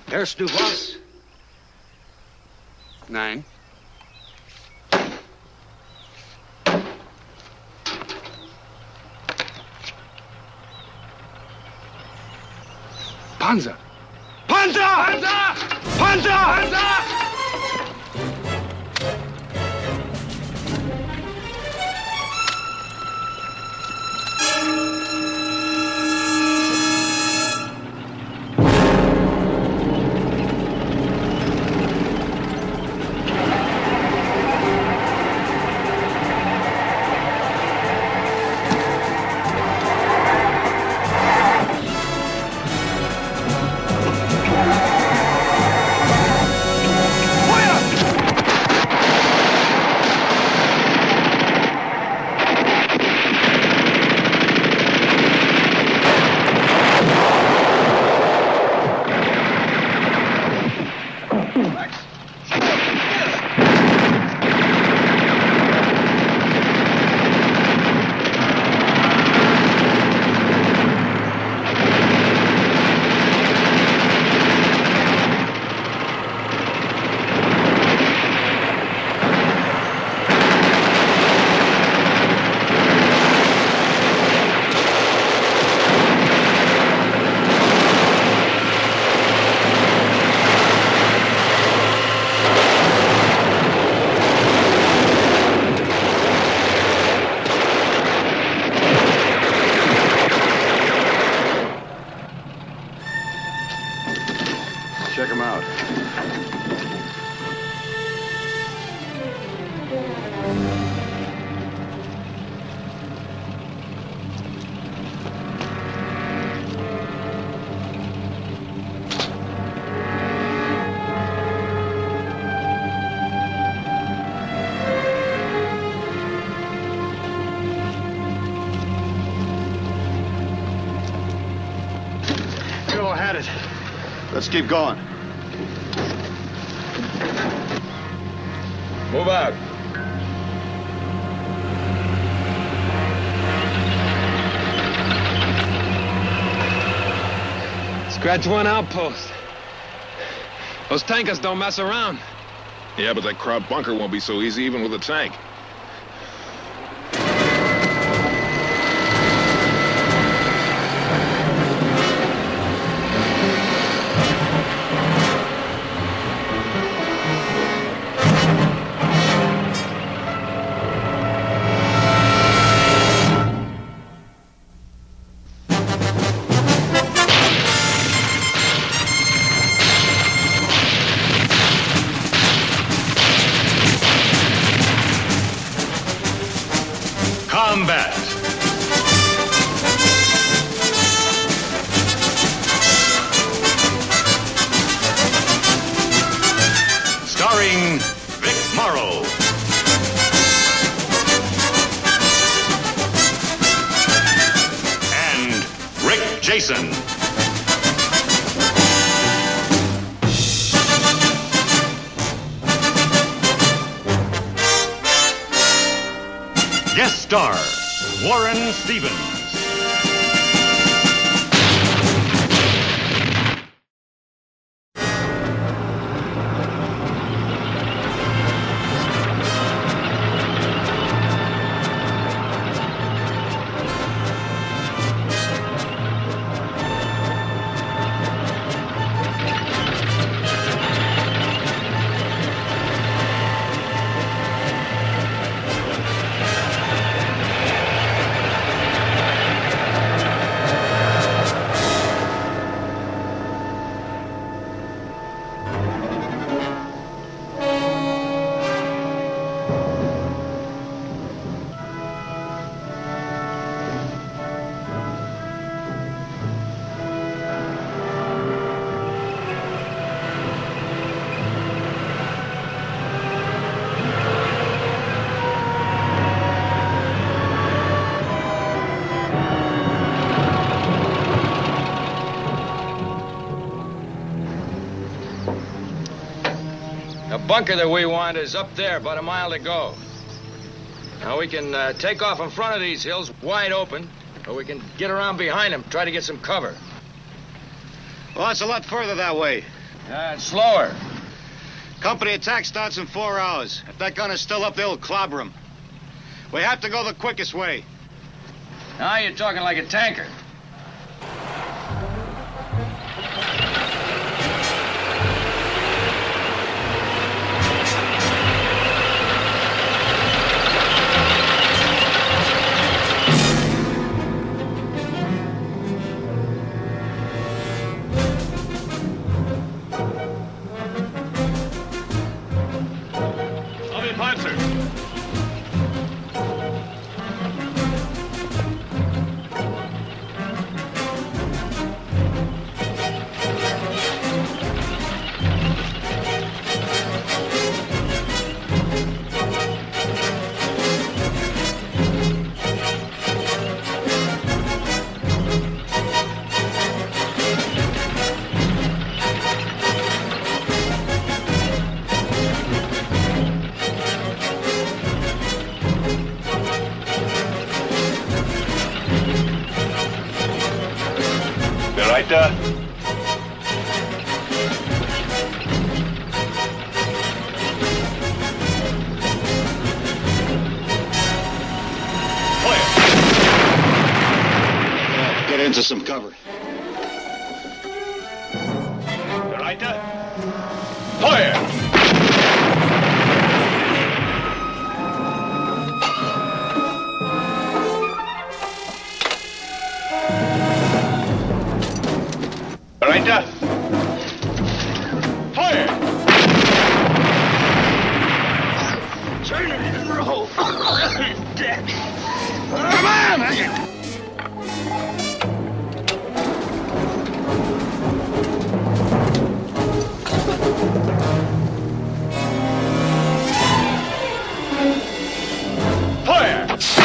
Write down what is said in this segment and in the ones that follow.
Erst du was? Nein. Panzer! Panzer! Panzer! Panzer! Panzer! Check him out. Joe had it. Let's keep going. Move out. Scratch one outpost. Those tankers don't mess around. Yeah, but that crowd bunker won't be so easy even with a tank. Combat. Starring Vic Morrow. And Rick Jason. Guest star, Warren Stevens. The bunker that we want is up there, about a mile to go. Now, we can take off in front of these hills, wide open, or we can get around behind them, try to get some cover. Well, it's a lot further that way. Slower. Company attack starts in 4 hours. If that gun is still up, they'll clobber him. We have to go the quickest way. Now you're talking like a tanker. Bereiter. Get into some cover. Bereiter. Feuer! Bereiter. Feuer! Turn it in roll. Come on! Feuer!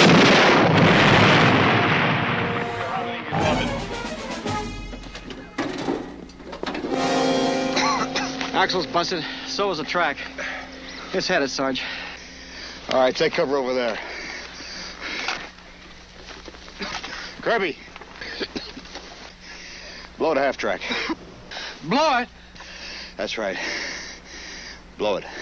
Axle's busted. So is the track. It's headed, Sarge. All right, take cover over there. Kirby. Blow the half track. Blow it. That's right. Blow it.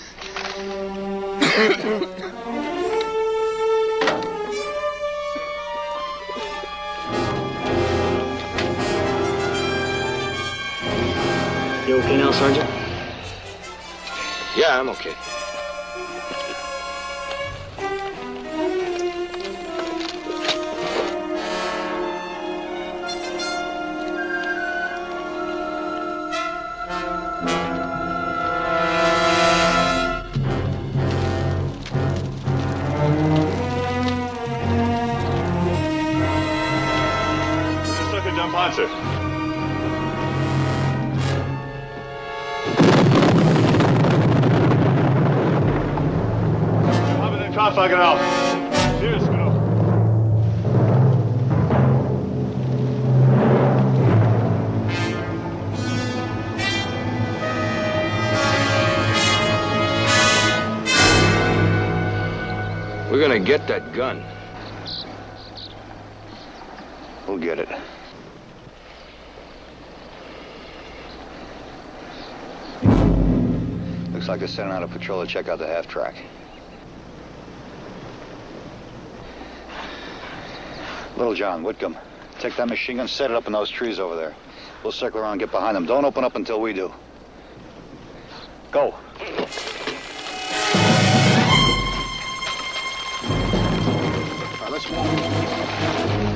You okay now, Sergeant? Yeah, I'm okay. Second jump answer. Haben den Kraftwagen auf. Hier ist genug. We're gonna get that gun. We'll get it. Looks like they're sending out a patrol to check out the half track. Little John, Whitcomb, take that machine gun, set it up in those trees over there. We'll circle around and get behind them. Don't open up until we do. Go. All right, let's walk.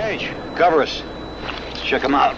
Gage, cover us. Let's check them out.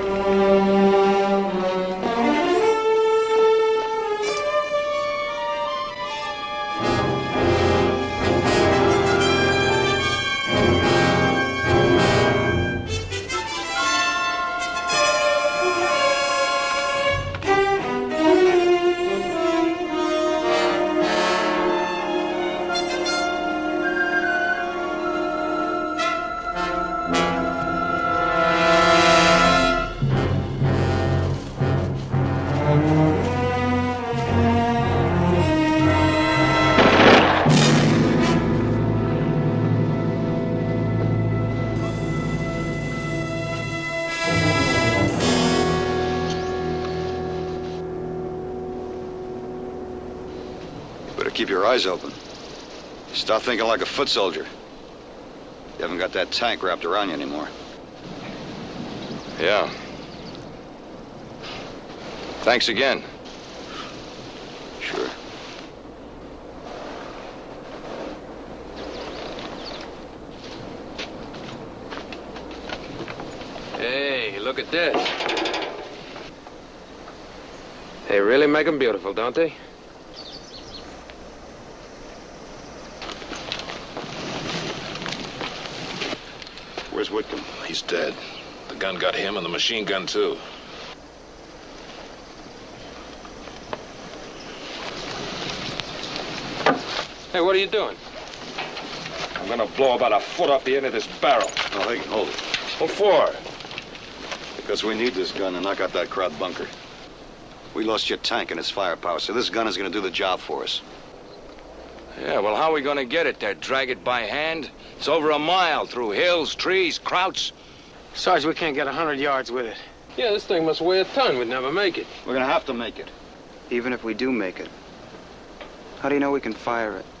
Keep your eyes open. Stop thinking like a foot soldier. You haven't got that tank wrapped around you anymore. Yeah. Thanks again. Sure. Hey, look at this. They really make them beautiful, don't they? Where's Whitcomb? He's dead. The gun got him and the machine gun, too. Hey, what are you doing? I'm gonna blow about a foot up the end of this barrel. Oh, they can hold it. What for? Because we need this gun to knock out that crowd bunker. We lost your tank and its firepower, so this gun is going to do the job for us. Yeah, well, how are we going to get it there? Drag it by hand? It's over a mile through hills, trees, krauts. Sarge, we can't get 100 yards with it. Yeah, this thing must weigh a ton. We'd never make it. We're going to have to make it. Even if we do make it, how do you know we can fire it?